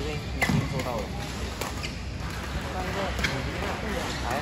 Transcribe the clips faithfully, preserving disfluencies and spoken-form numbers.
边已经收到了。上一个哎，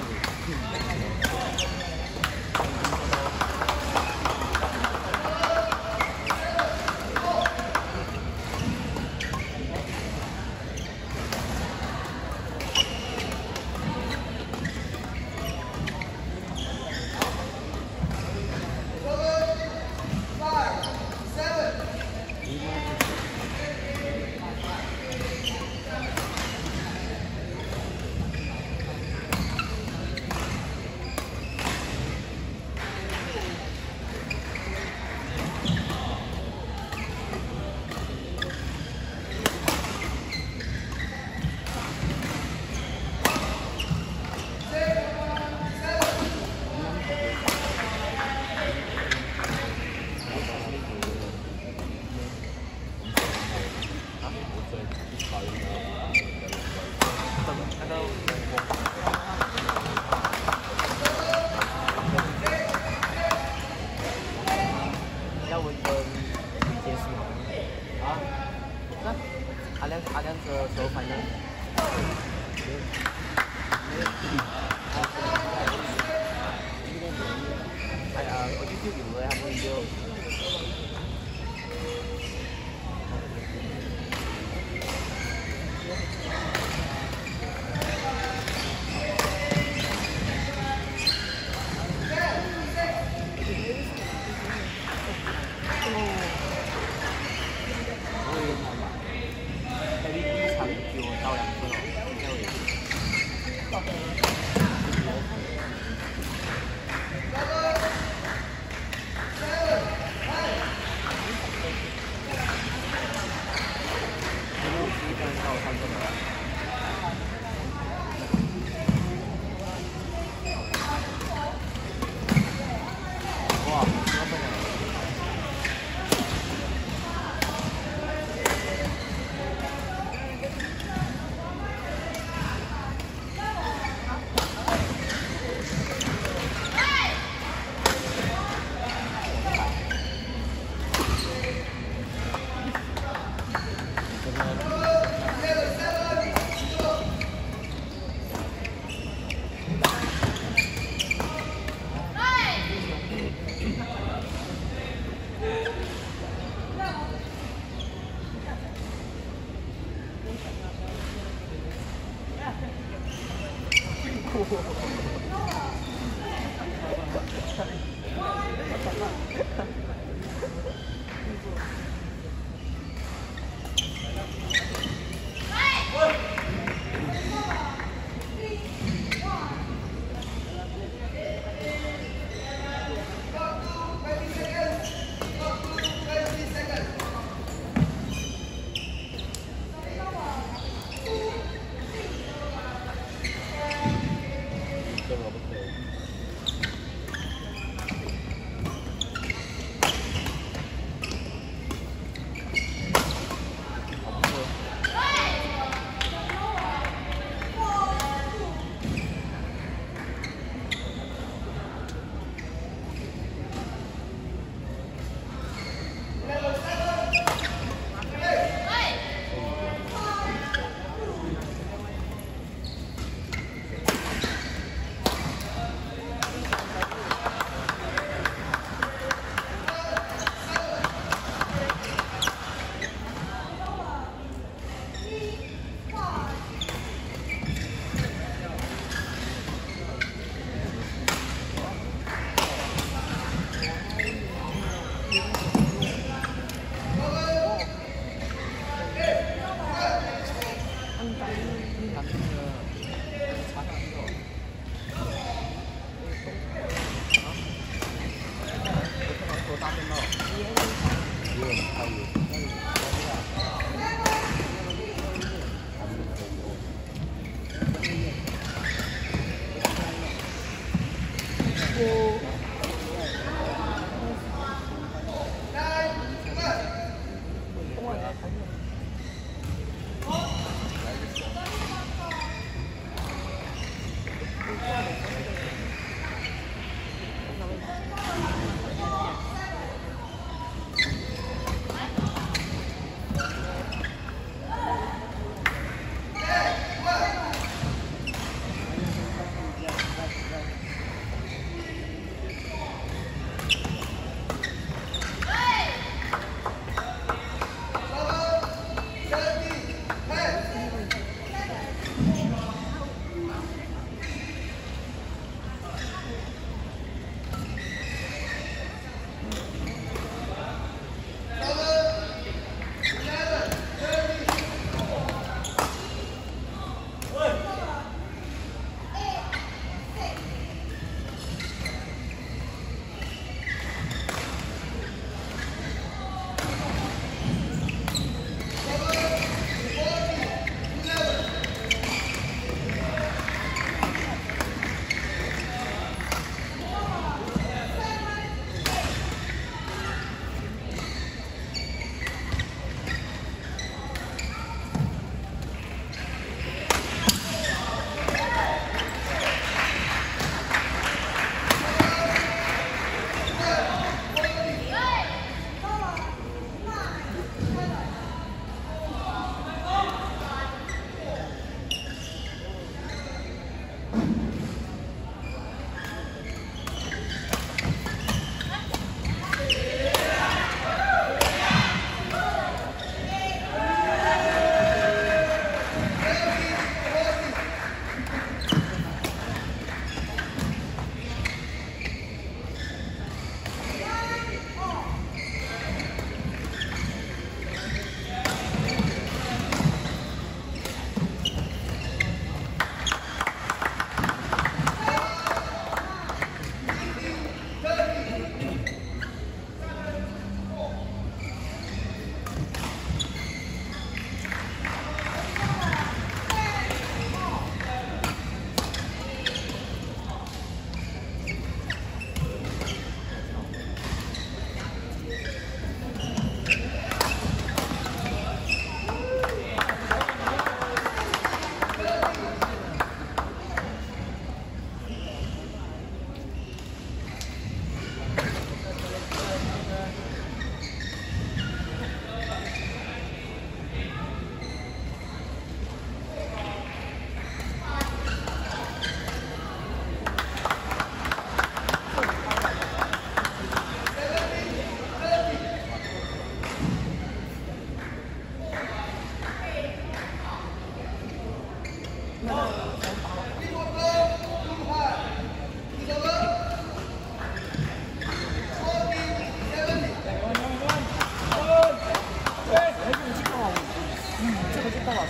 要文跟李杰是吗？啊？那阿亮阿亮这时候反正。哎呀，我就就以为他们就。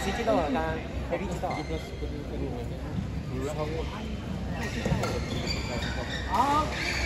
谁知道啊？刚刚 Harry 知道啊？啊！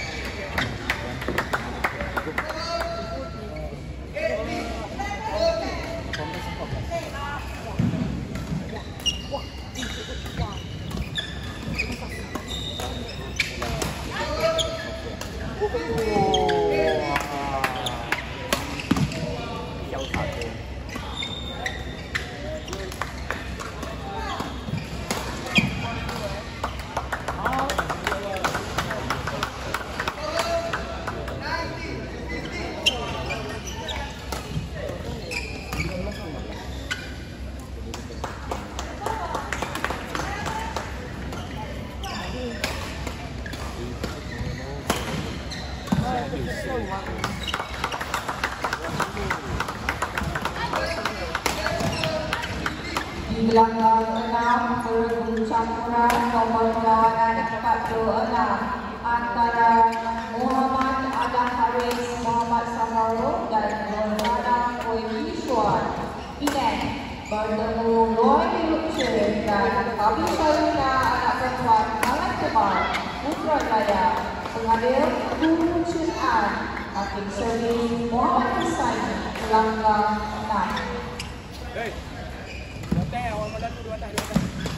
Di gelanggang enam bergu campuran nomor lawanan empat puluh enam antara Muhammad Adam Haris, Muhammad Samarul dan Nurhana Kuekiswan. Penang bertemu Roy Lucer dan Abi Syarina anak perempuan Malang Tebar Putrajaya. Pengadil Guru Chun An, Hakim Servis Muhammad Husaini, gelanggang enam. Hey. Hotel, orang malam tu dua atas, dua atas.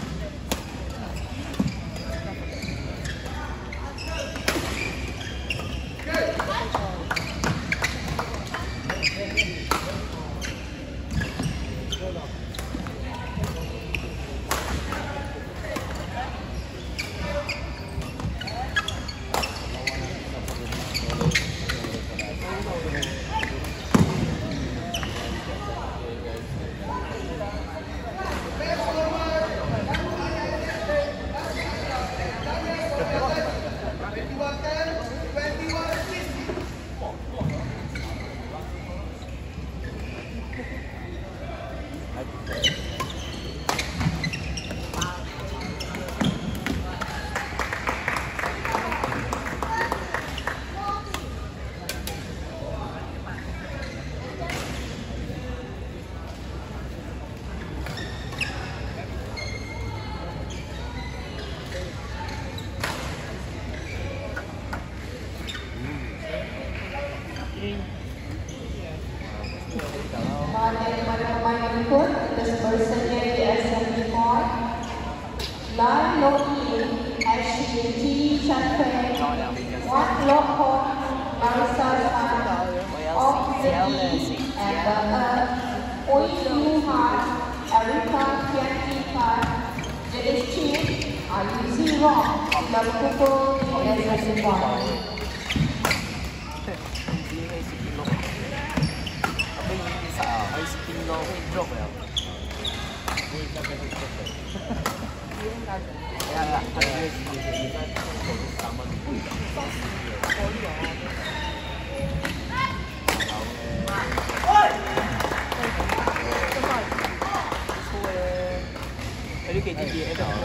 Pada pemain yang ikut, kita bersedia di assembly point. Lan Loki, Ashley T. Chanfeng, Wan Lok Hong, Marisa San, Ong Zeki, Amber Earth, Oi Yu Han, Erika Kian Kian, Jadis Chin, Ayu Zirong, sudah berkumpul di assembly point. Nó会 drop 了。哎呀，他这个是你在手机上面贵的。哎，你给弟弟那个。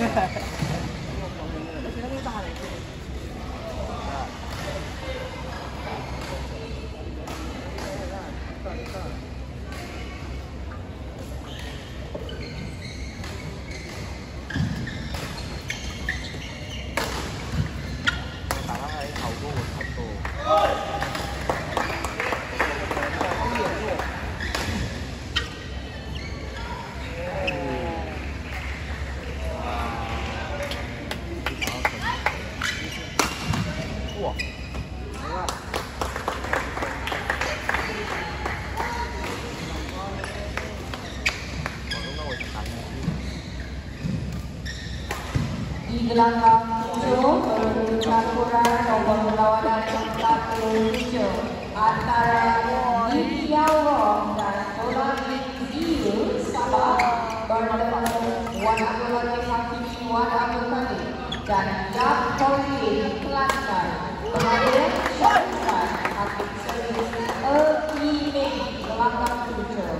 Di gelanggang tujuh bergu campuran nomor berlawanan empat puluh tujuh antara Lee Kiao Rong dan Tolani Ziyu Sabah bertemu Wan Abdul Latif Hakimi, Wan Abdul Kadir dan Jab Holly Kelantan. Pengadil Syarikat Hakim Servis E I Mei gelanggang tujuh.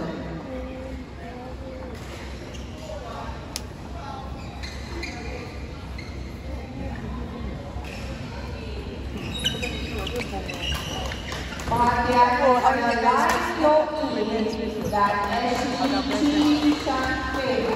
Perhatian kepada Lai Loki dan S C Chi Chanpei.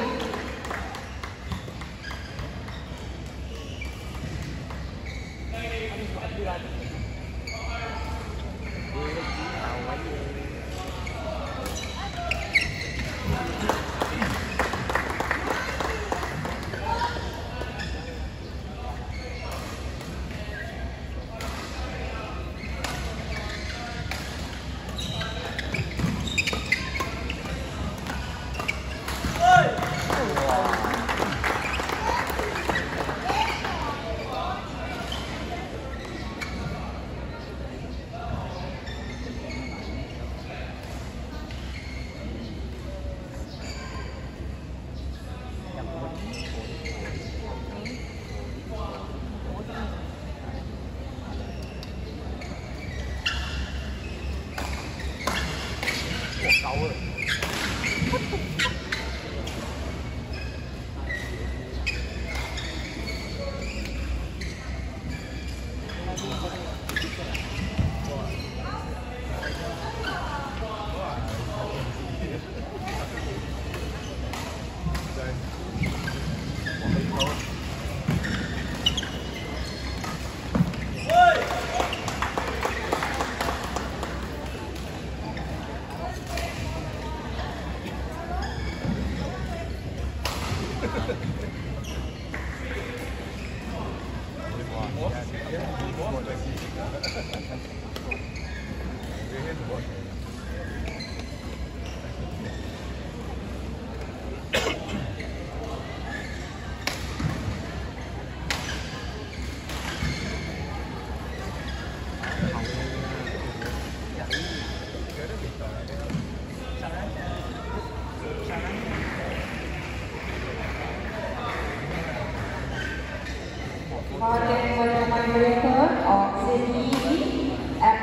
Martin World Record of Sydney,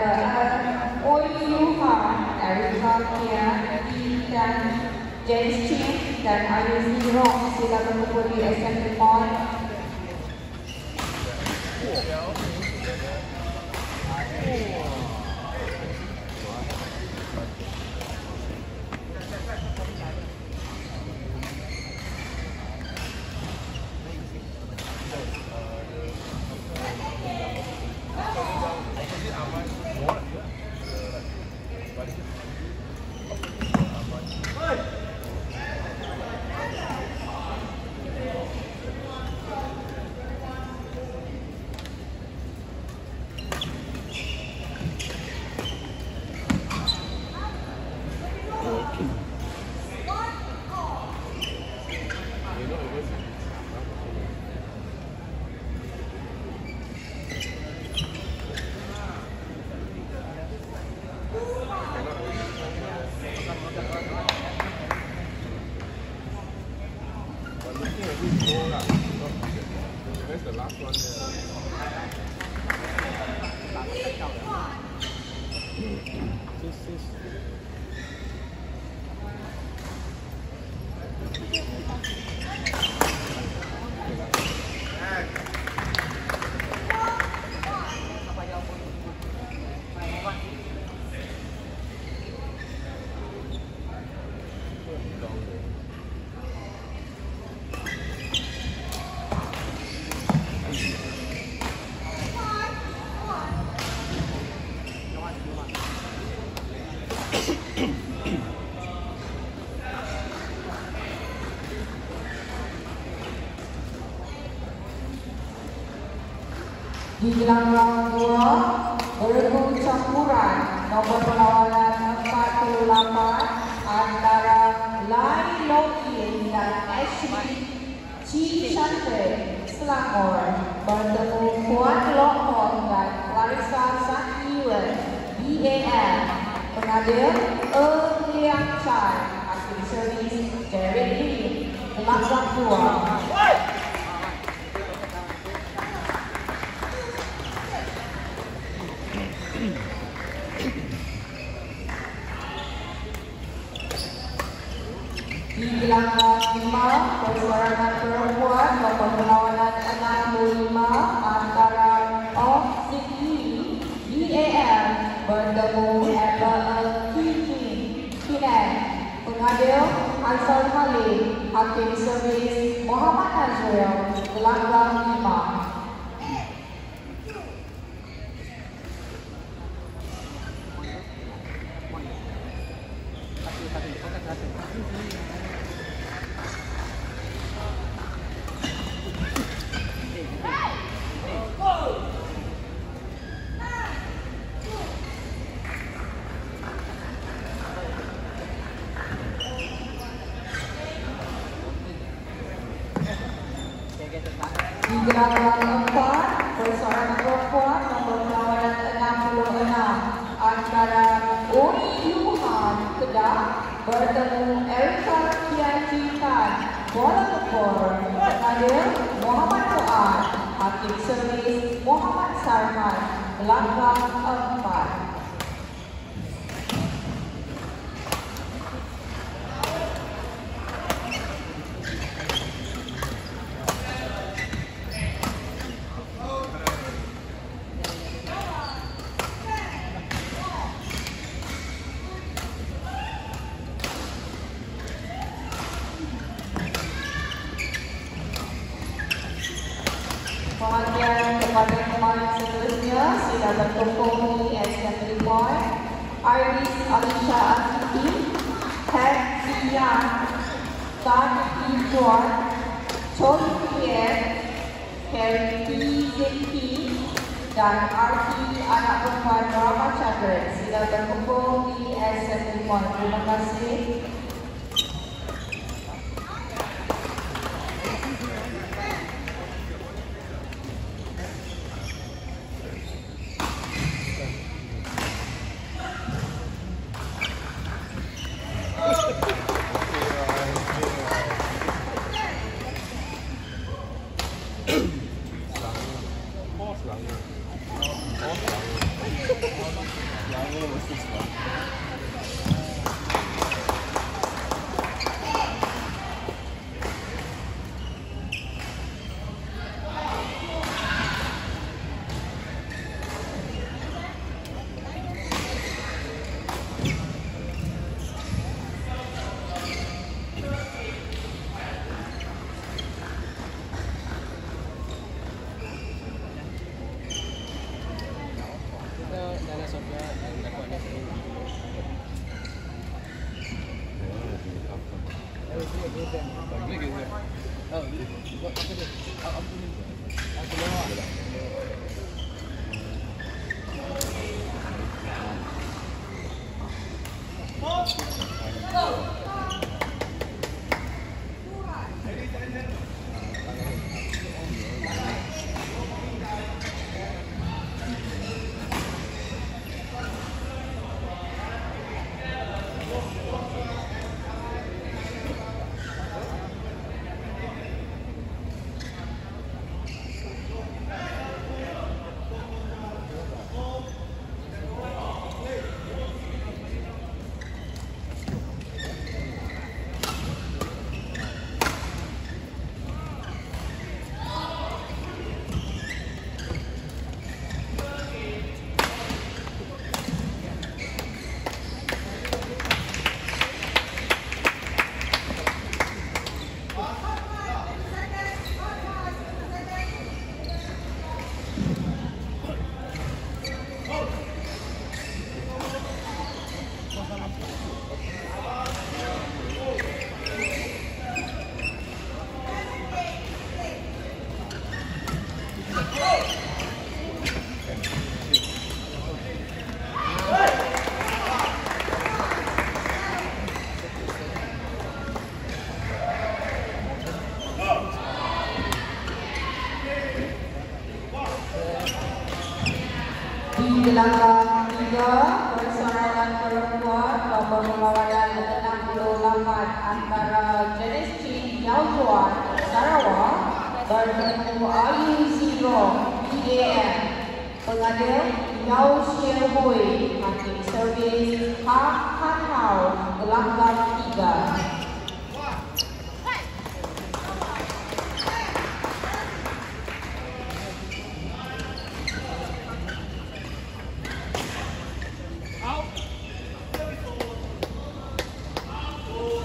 Abraham Oyuhan, Erika Kia, dan James Chin dan Ayuzi Rong sila berkumpul di Assembly Point. Where's the last one there? Sis, sis. Di gelanggang dua, bergu campuran nomor perlawanan empat puluh lapan antara Lai Loki dan S C Chi Chanpei Selangor bertemu Kuan Lock Hong dan Clarissa Santiwan B A M. Pengadil Eng Liang Chan, hasil servis Derek Lee, gelanggang dua. Di gelanggang lima, perseorangan perempuan nomor perlawanan enam puluh lima antara Off Sydney B A M bertemu Apple Pengadil Hasan Khalid, Hakim Servis Muhammad Azrael, gelanggang lima. Di gelanggang empat, persoalan perempuan nombor perlawanan enam puluh enam antara Uni Luhan Kedah bertemu Erika Kiaji Khan Kuala Lumpur. Pengadil Muhammad Fuad, Hakim Servis Muhammad Sarman, gelanggang empat. Perhatian kepada pemain seterusnya, sila berkumpul di assembly point. Iris Alisha Atiqi, Ted Sian, Tan Ijuan, Choi Kier, Harry P. Zeki, dan Arti anak perempuan Rama Chandran. Sila berkumpul di assembly point. Terima kasih. Gelanggang tiga, persoalan perempuan nomor perlawanan enam puluh lapan antara Janice Chin Yaujuan Sarawak bertemu Ayu Zero P A M. Pengadil Yau Xian Hui, Hakim Servis Ha Han Hao, gelanggang tiga. Out.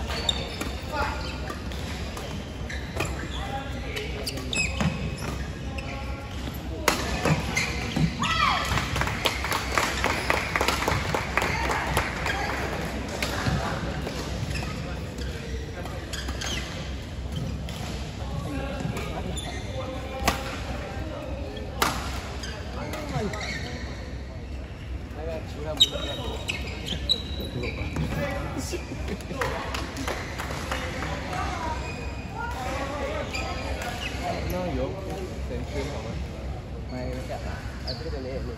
Nó vô xem phim không á? Mày chắc là anh biết cái này luôn.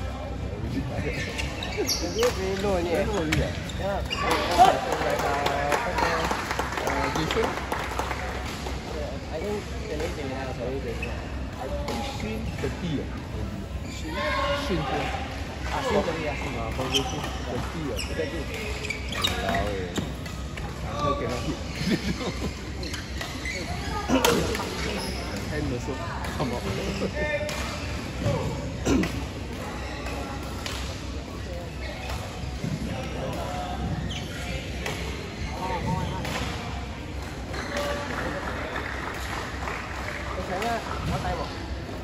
Anh biết gì luôn nhỉ? Luôn vậy. Yeah. Gì phim? I think cái này cái này là cái gì? I think Shin the Deer. Shin Shin the À, xin cái gì à? à, không biết Shin the Deer. Cái gì? Rồi. Hơi cái nó hiểu. Hay nữa số. Không có. Cái nhá, có tay một.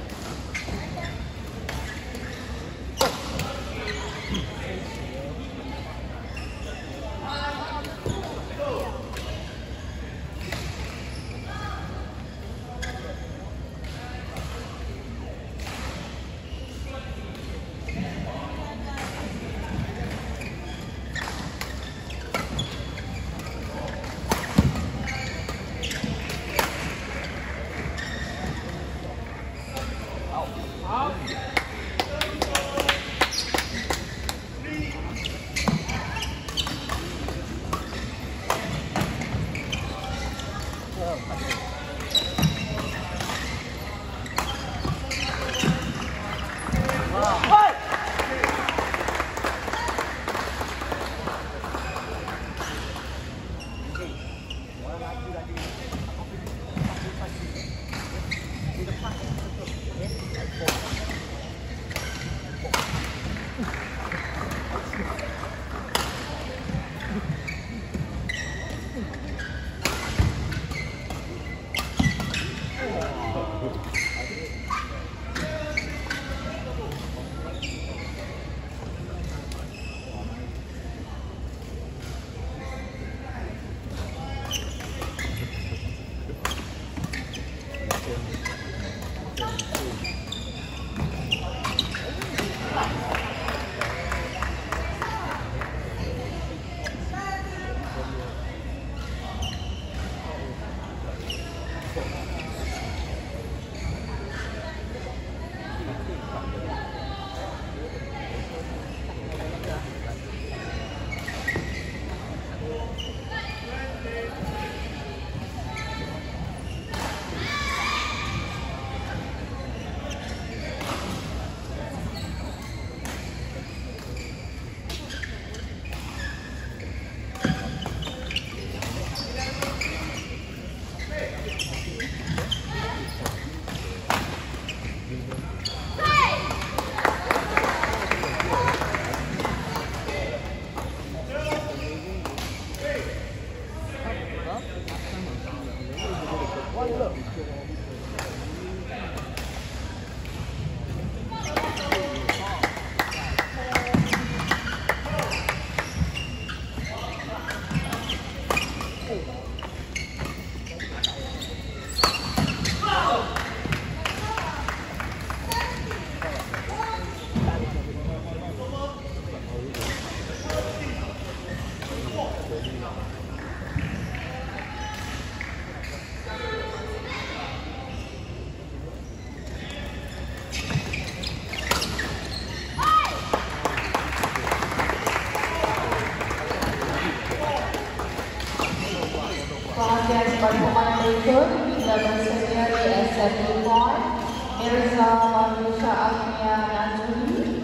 Pertemuan berikut kita bersedia di S M Point, Mirza Manisha Agnia Najuri,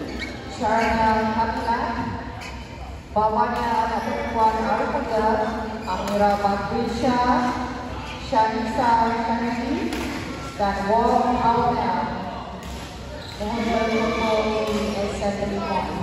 Sharna Hatlan, bawahnya anak perempuan Arpada, Amira Badrisha, Shanisa Kennedy, dan Wong Auna. Mohon berkumpul di S M Point.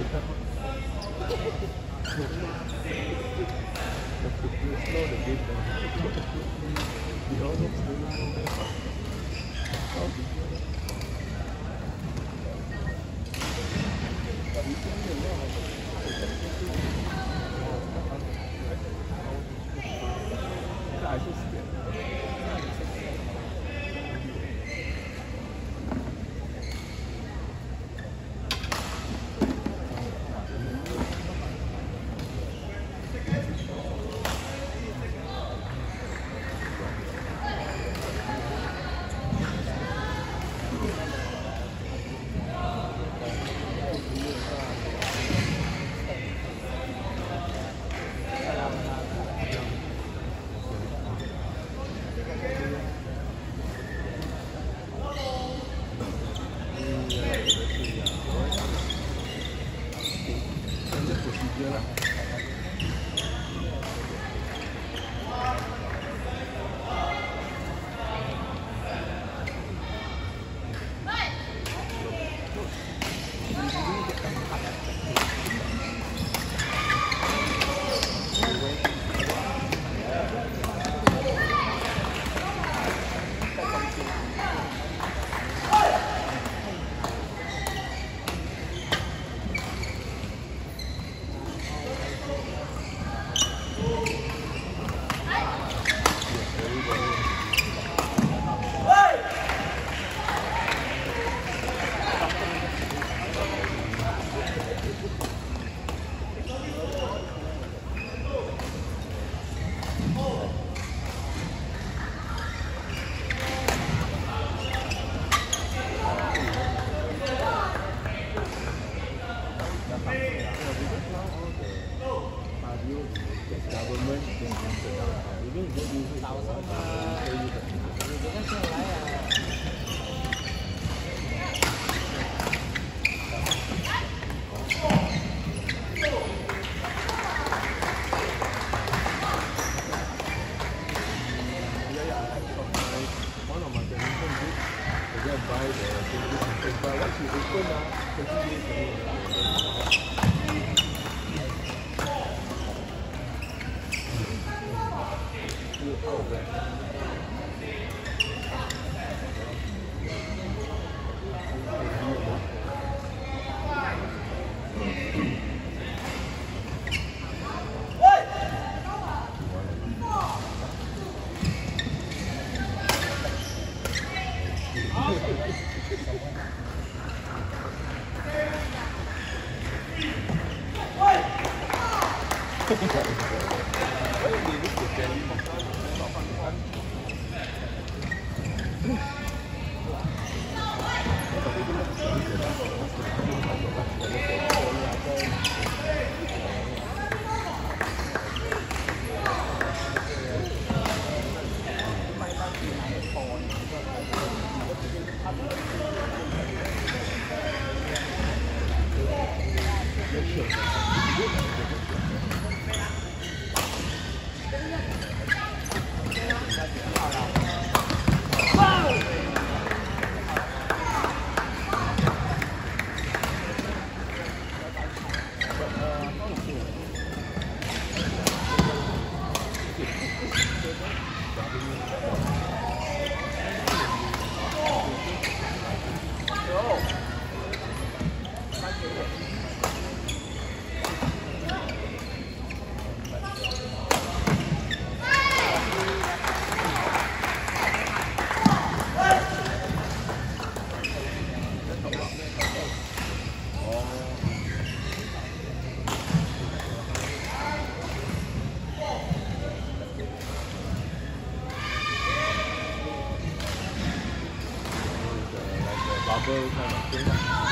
bubble kind of thing.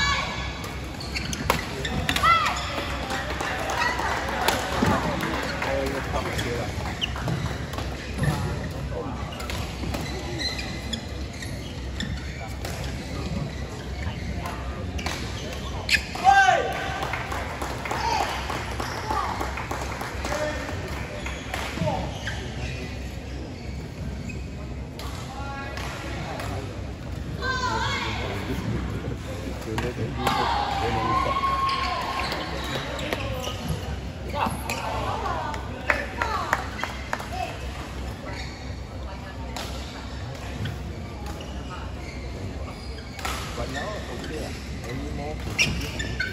All the top here. Good. mình nó cũng kia anymore.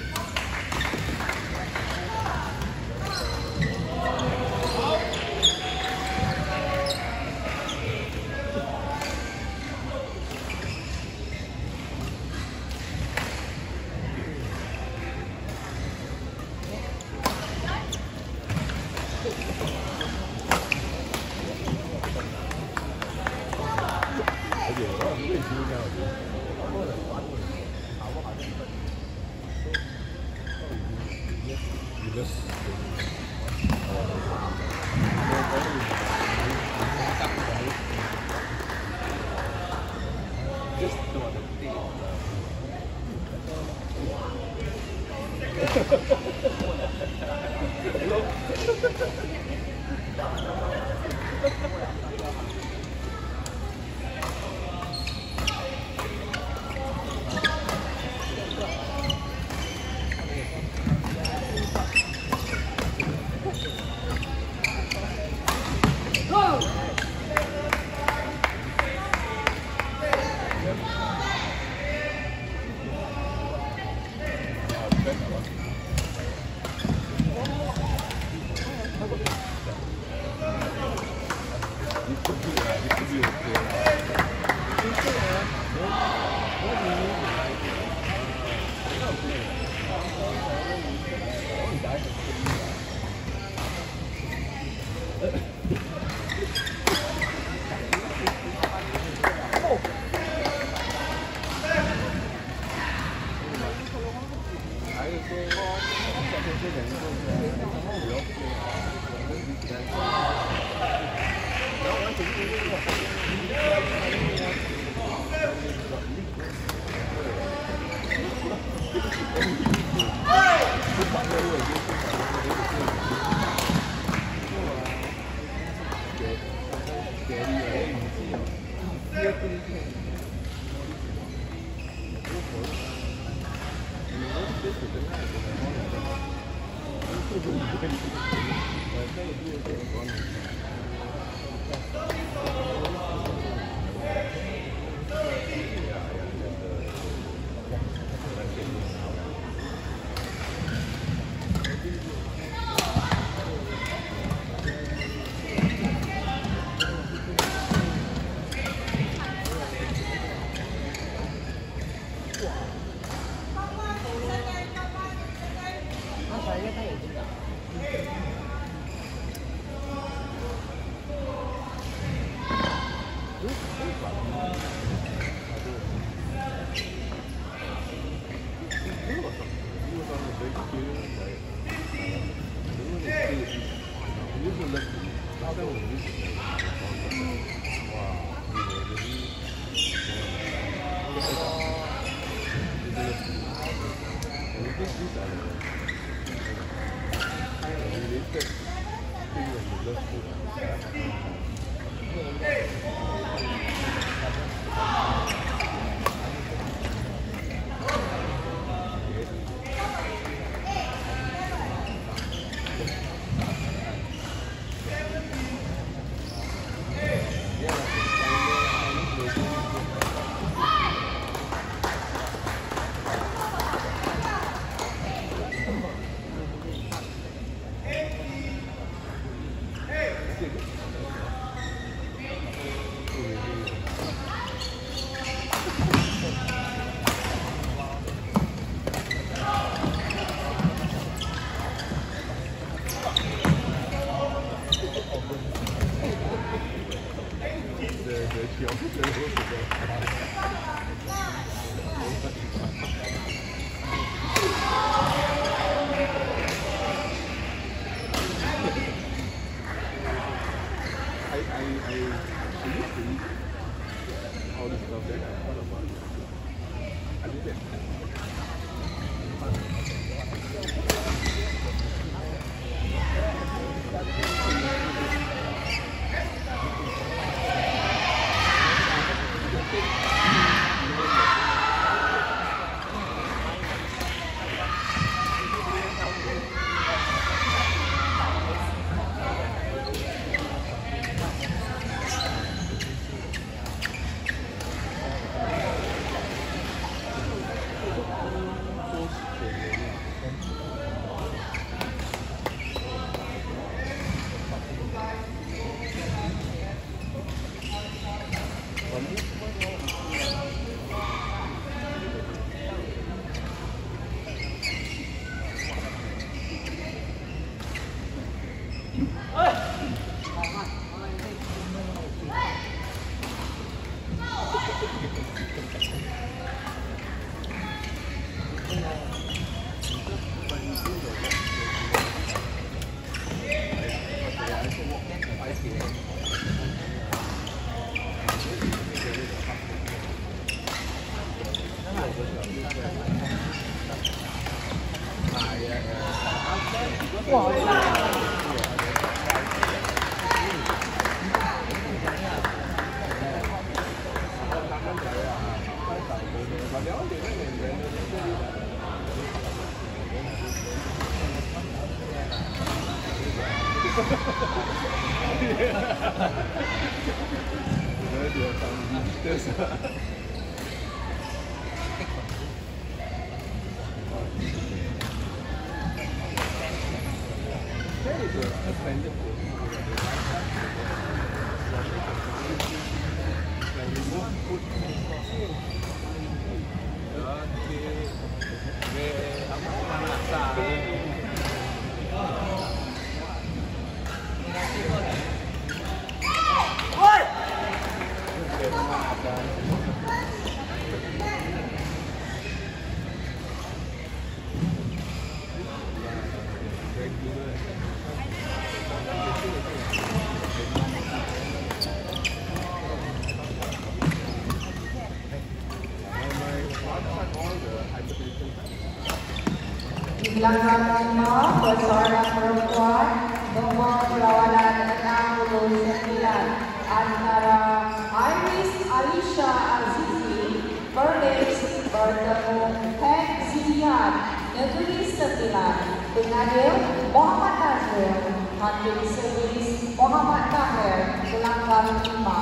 Di belakang lima berseorang perempuan nomor perlawanan enam puluh sembilan antara Iris Alisha Azizi Perlis bertemu Heng Ziyan Negeri Sembilan pengadil Muhammad Nazir hakim servis Muhammad Tahir pelanggan lima.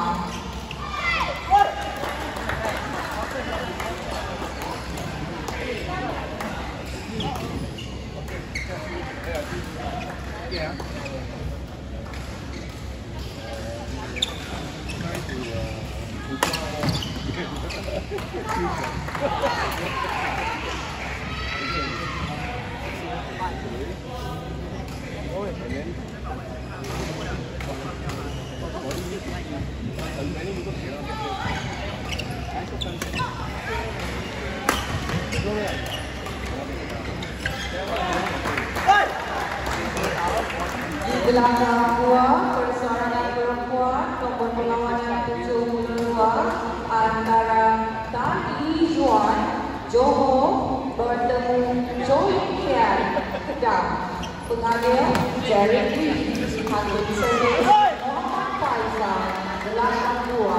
Yeah. Di belakang dua perseorangan perempuan nomor perlawanan tujuh puluh dua antara Tan Yi Juan Johor bertemu Choi Kian Kedah pengadil Jerry Lee hakim servis Muhammad Faizal belakang dua.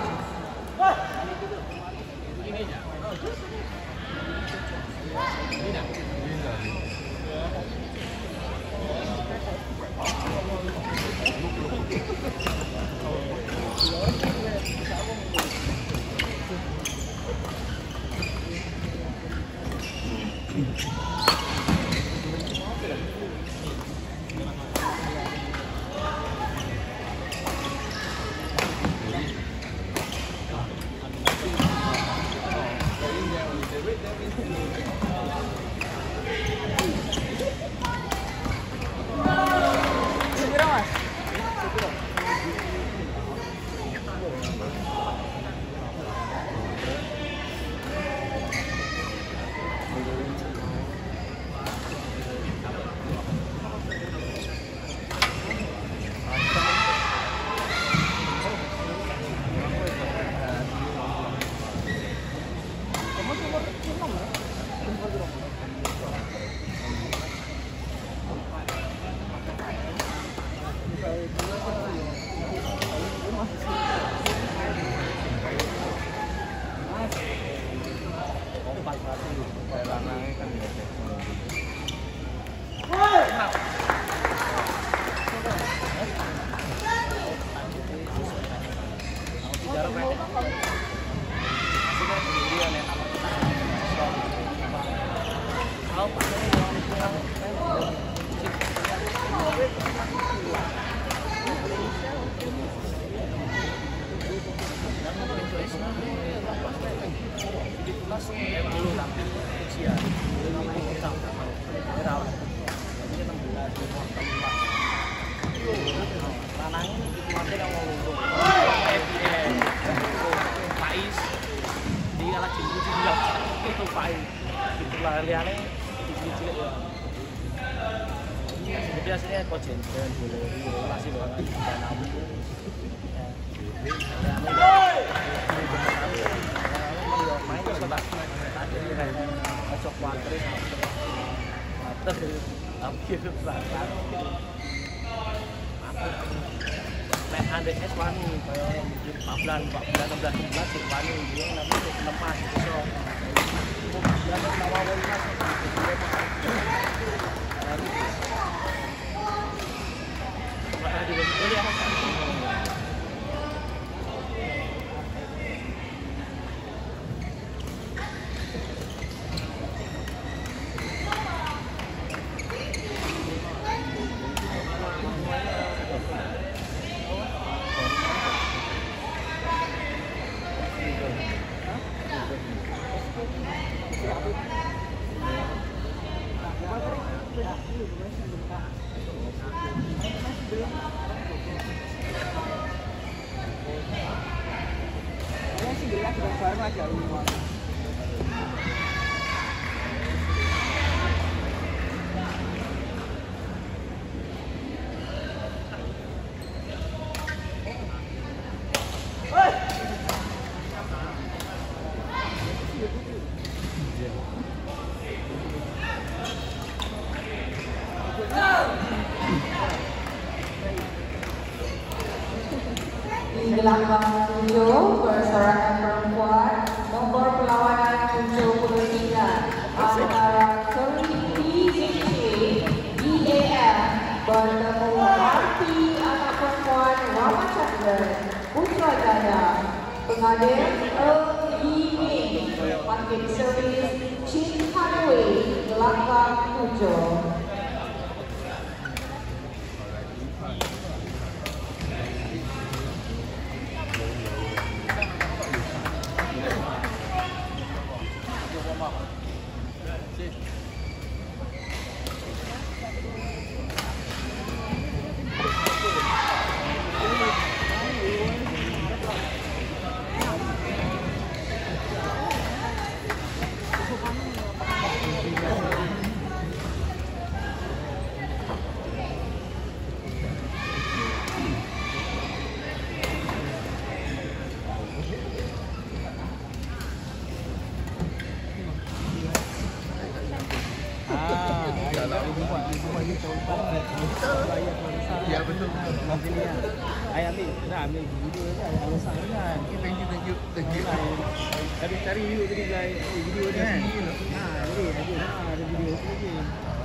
Biasanya kok jenjen dulu masih bawa main terus kata tadi kan cocok kuatris terus Kira belakang. Main under S one ni, kalau empat belas, empat belas, enam belas, tujuh belas, sebelah ni dia nak masuk lepas so. Dia nak bawa lepas. Ada boleh apa? Di gelanggang tujuh persorangan perempuan nomor perlawanan tujuh puluh tiga antara Keriti D A M bertemu Arti anak perempuan Ramachandra Putrajaya. Pengadil Earl Yi Ming, Market Service Chin Hanway, gelanggang tujuh. Ya betul. Ayah ambil, dah ambil video ni, ayah alasan kan. Thank you, thank you, thank you. Cari cari video tadi guys, video ni. Ha, jadi ada ada video tu lagi.